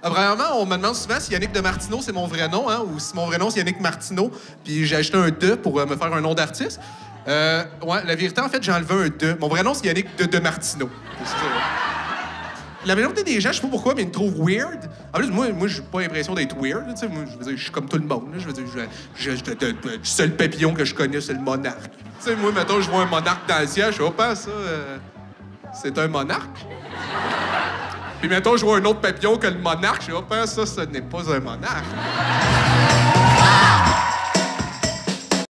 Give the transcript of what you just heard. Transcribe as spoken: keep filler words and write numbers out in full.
Ah, premièrement, on me demande souvent si Yannick de Martineau, c'est mon vrai nom, hein, ou si mon vrai nom, c'est Yannick Martineau, puis j'ai ajouté un « de » pour euh, me faire un nom d'artiste. Euh, ouais, la vérité, en fait, j'ai enlevé un « de ». Mon vrai nom, c'est Yannick de, de Martineau. La majorité des gens, je sais pas pourquoi, mais ils me trouvent weird. En plus, moi, moi j'ai pas l'impression d'être weird. Tu sais, moi, je veux dire, je suis comme tout le monde. Là. Je veux dire, je, je, je, je, le seul papillon que je connais, c'est le monarque. Tu sais, moi, mettons, je vois un monarque dans le ciel, je sais pas, ça, euh, c'est un monarque. Puis, mettons, je vois un autre papillon que le monarque, je sais pas, ça, ce n'est pas un monarque.